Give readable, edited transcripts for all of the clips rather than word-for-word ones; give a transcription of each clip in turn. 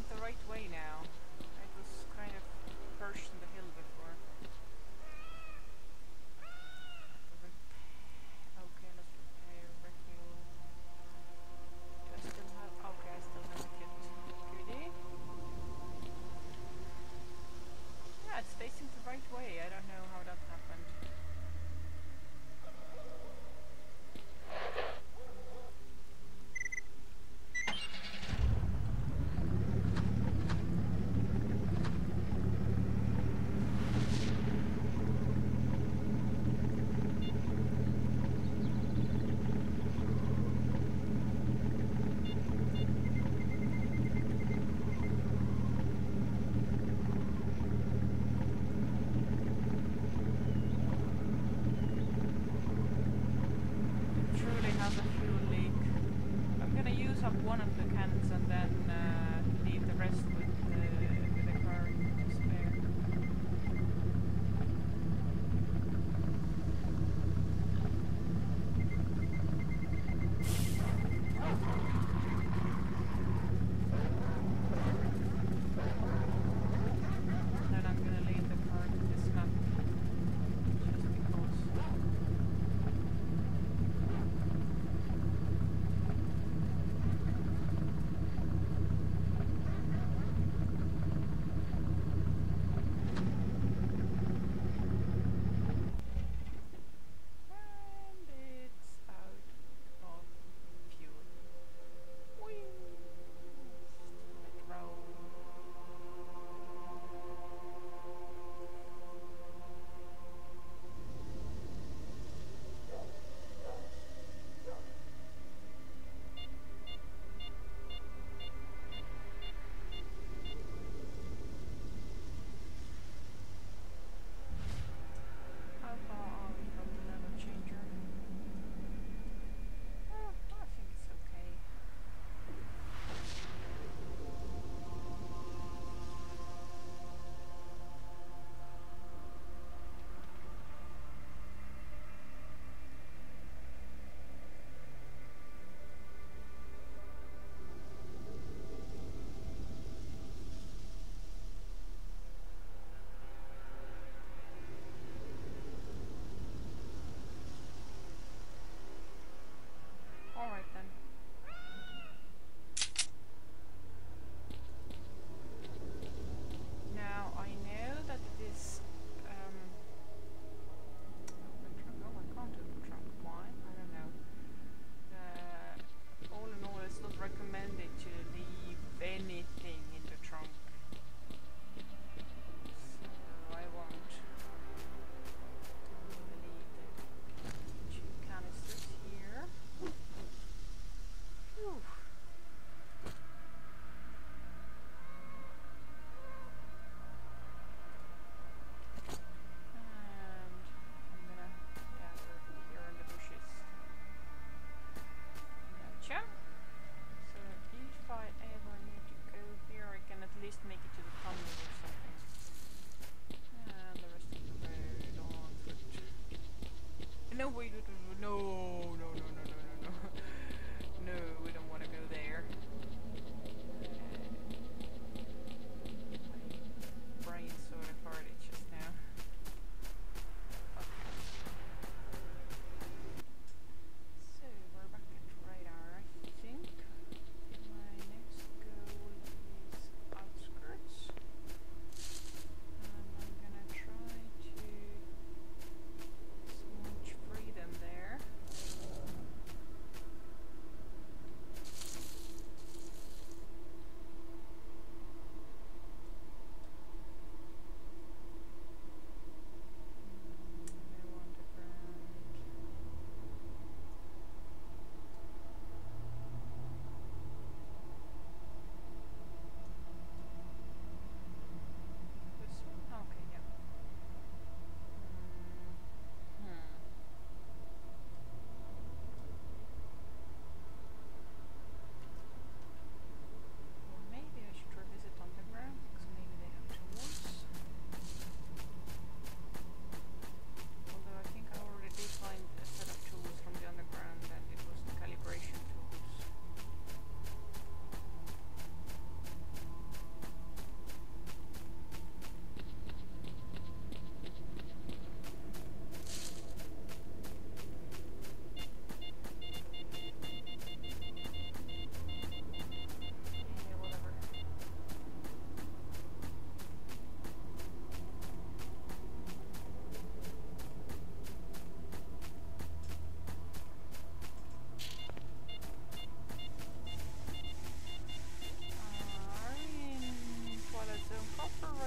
the right way now. It was kind of perched in the hill before. Okay, let's repair, refuel. Do I still have... Okay, I still have a kit. Goodie. Yeah, it's facing the right way. I don't know how that happened.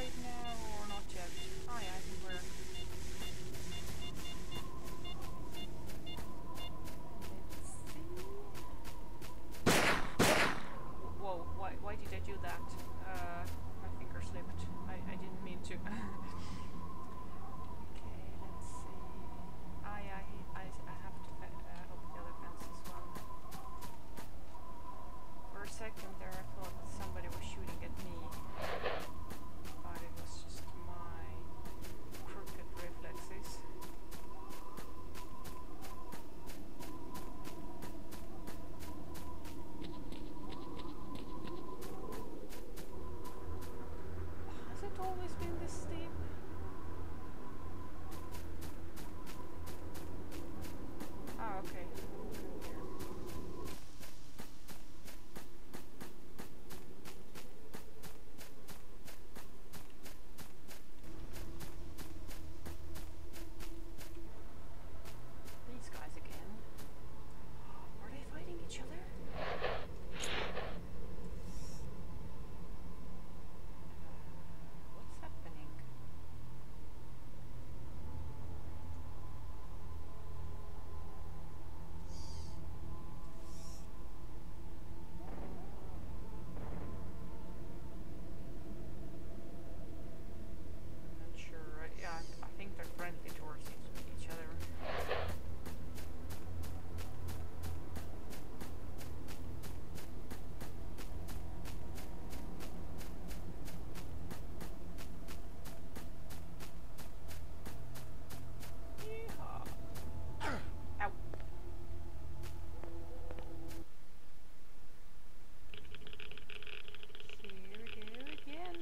right now or not yet? Oh yeah, I think we're... Let's see. Whoa, why did I do that? My finger slipped. I didn't mean to. Okay, let's see. Ah yeah, I have to hope the other fence as well. For a second there I thought that somebody was shooting at me. But it was just my crooked reflexes. Has it always been this steep? Ah, okay. These guys again. Are they fighting each other? What's happening? Not sure. Yeah, I think they're friendly towards each other. Yeehaw. Ow. Here we go again.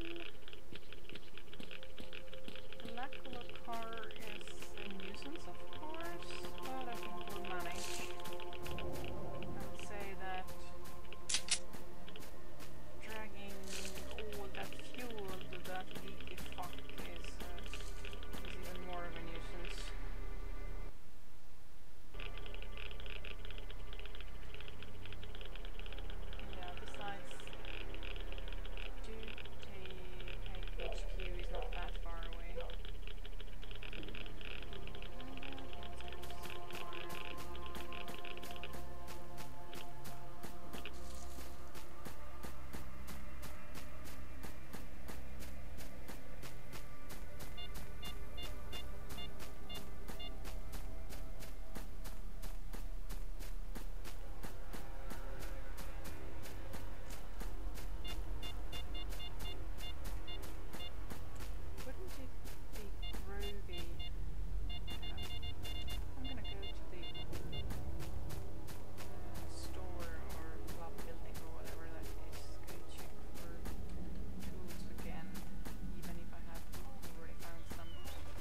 The Lacula car is a nuisance, of course, but I think we'll manage. I'd say that dragging all that fuel to that leaky fuck is even more of a nuisance. Yeah, besides, Duke HQ is not that far away. Wouldn't it be groovy? I'm gonna go to the store or club building or whatever that is. Go check for tools again, even if I have already found some.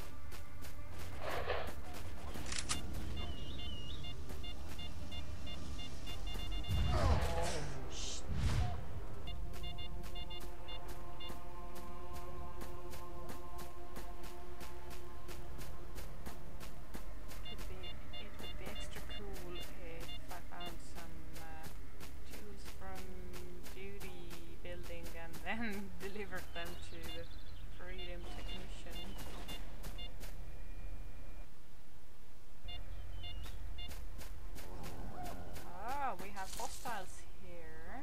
It would be extra cool if I found some tools from beauty building and then delivered them to the Freedom technician. Ah, we have hostiles here.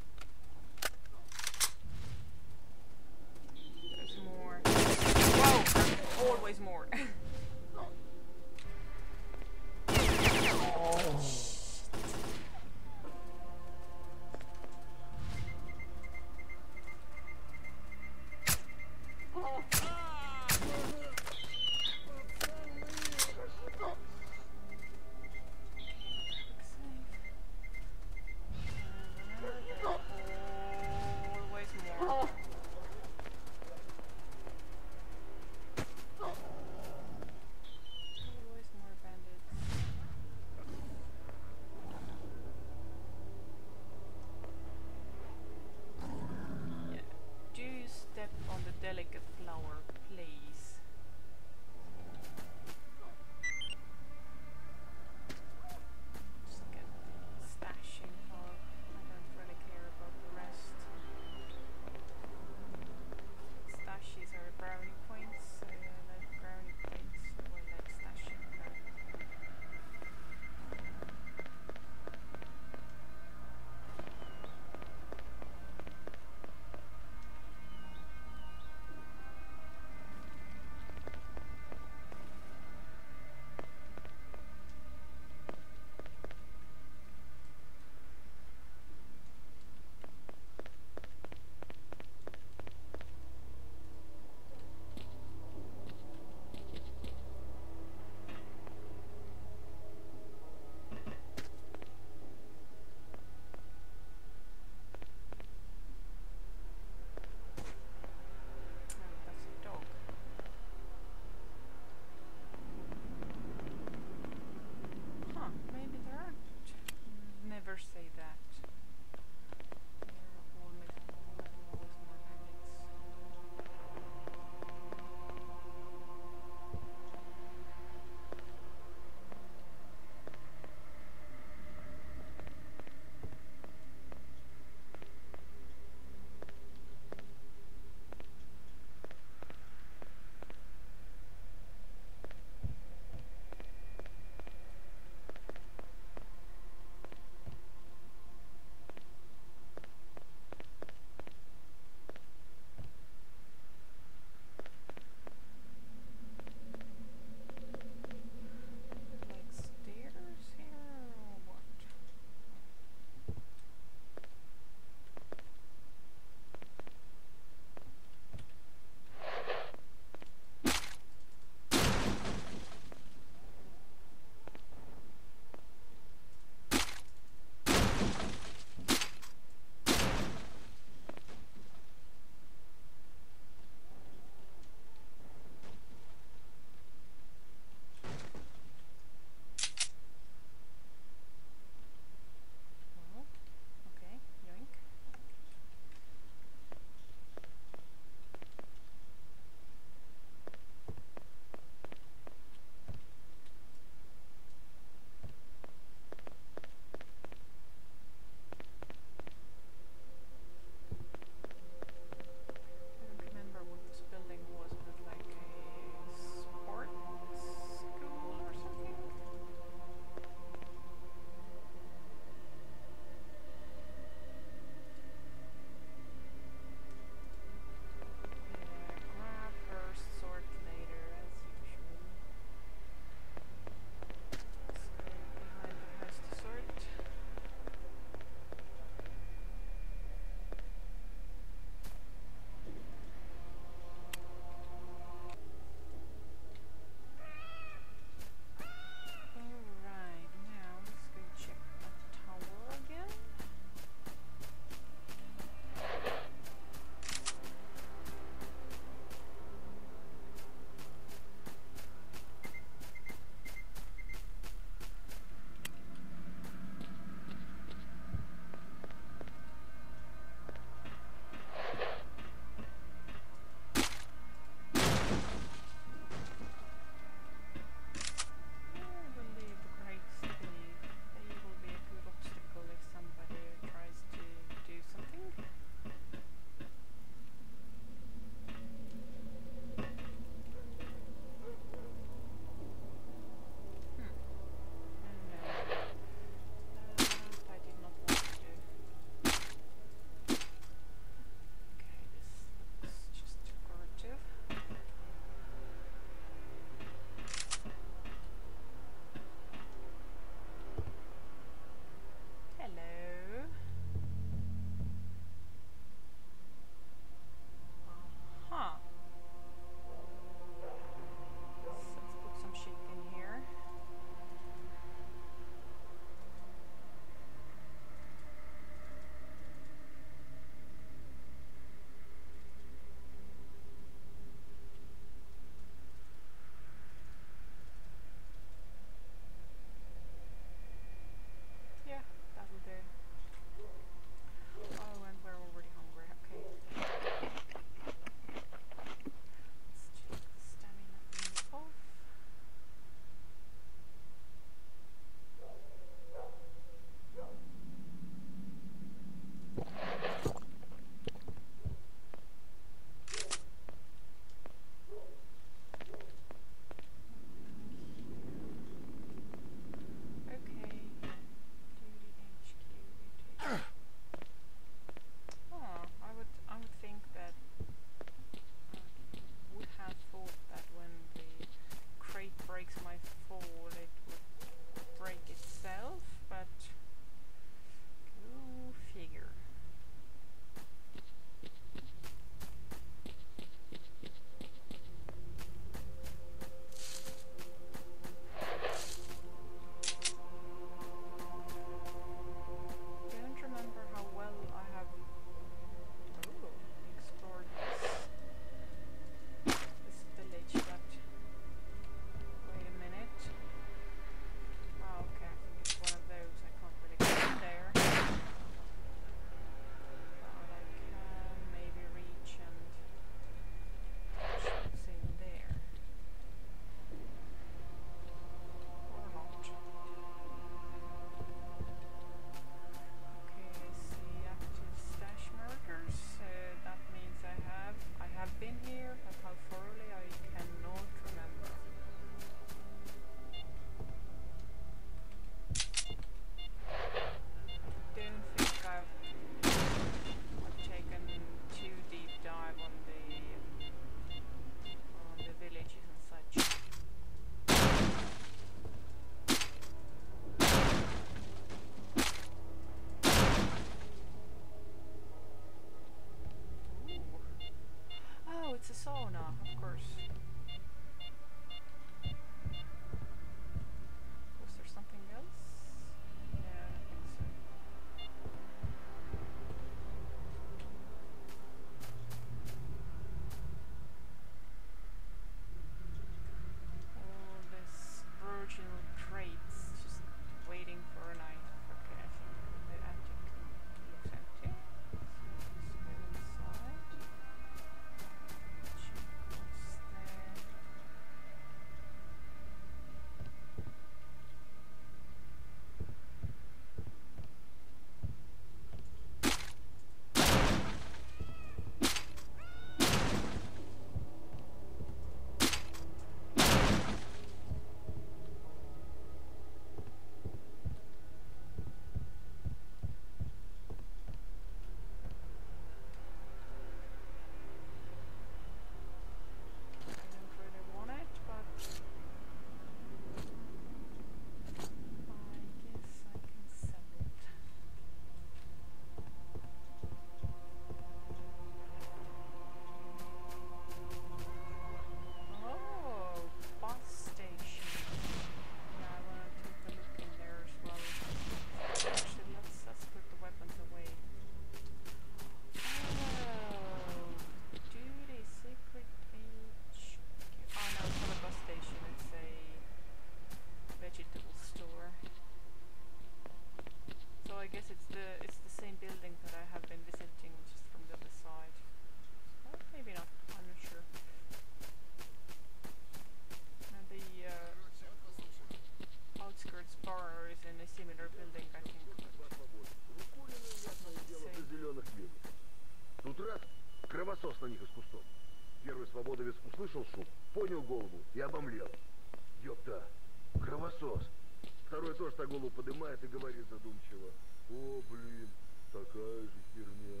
Кровосос на них из кустов. Первый свободовец услышал шум, поднял голову и обомлел. Ёпта, кровосос. Второй тоже так голову поднимает и говорит задумчиво. О, блин, такая же херня.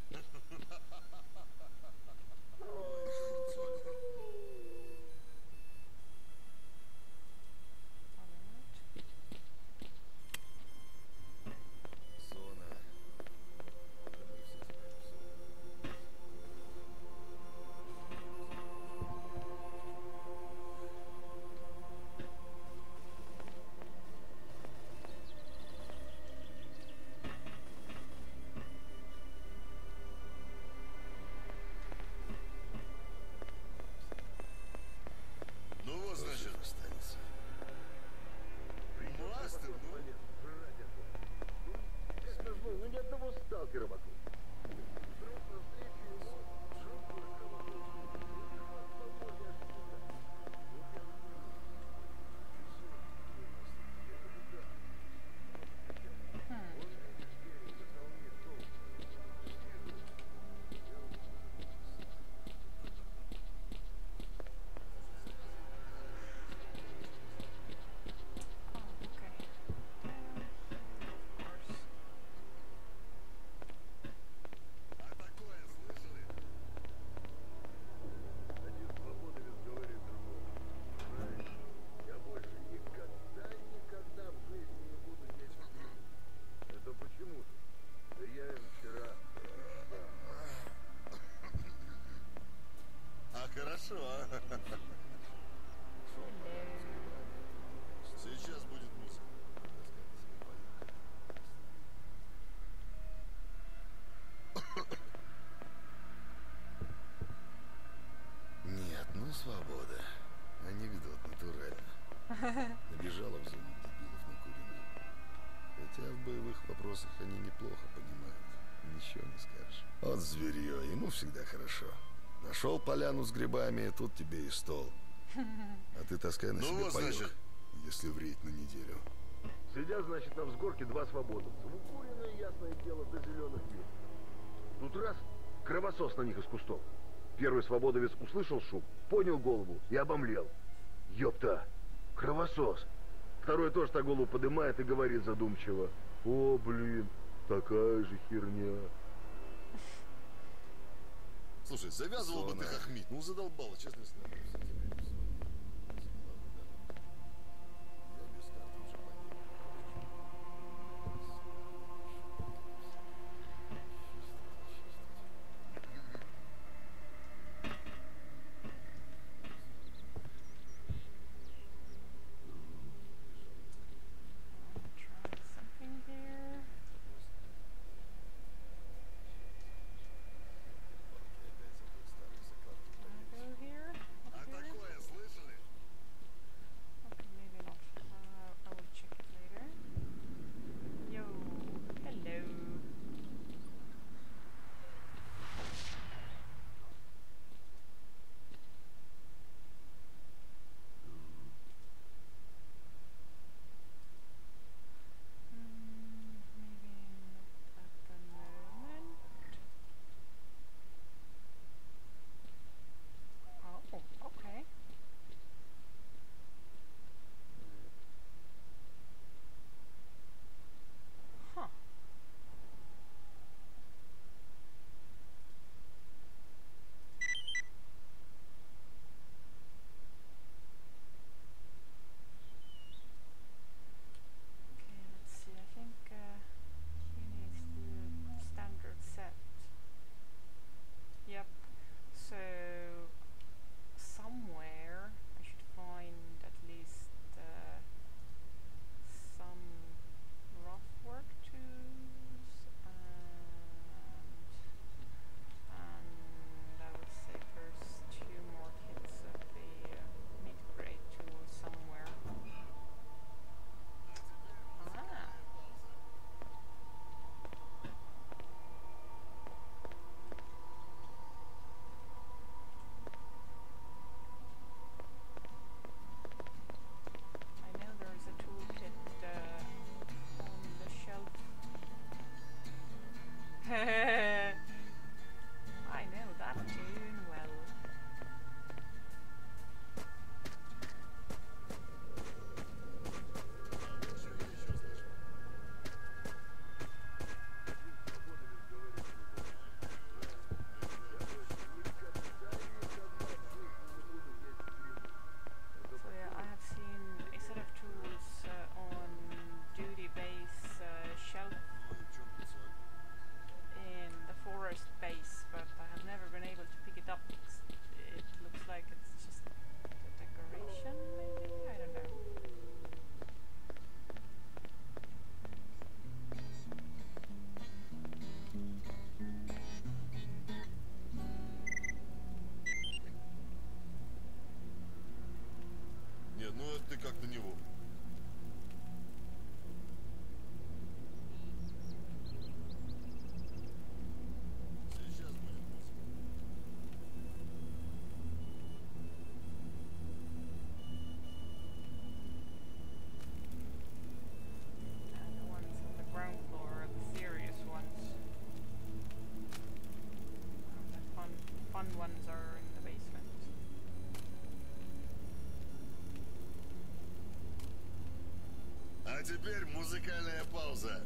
Ну вот, значит, останется. Мастер, ну? Как назло, ну ни одного сталкера вокруг. Вдруг навстречу ему жуткую кровососку. А такое слышали? Один свободовец говорит другому. Знаешь, я больше никогда в жизни не буду есть курицу. Это почему же? Да я им вчера... А хорошо, а? Сейчас будет музыка. Нет, ну свобода. Анекдот натурально. Набежала в зоне дебилов на куриную. Хотя в боевых вопросах они неплохо понимают. Ничего не скажешь. Вот зверье, ему всегда хорошо. Нашел поляну с грибами, тут тебе и стол. А ты таскай на себе паёк, если вредь на неделю. Сидят, значит, на взгорке два свободовца. Укуренные, ясное дело, до зеленых мест. Тут раз, кровосос на них из кустов. Первый свободовец услышал шум, поднял голову и обомлел. Ёпта, кровосос. Второй тоже так голову поднимает и говорит задумчиво. О, блин, такая же херня. Слушай, завязывал бы ты хохмить. Ну задолбало, честно слово. Try something here. Can I go here? Up here? ones are in the basement. А теперь музыкальная пауза.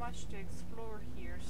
much to explore here,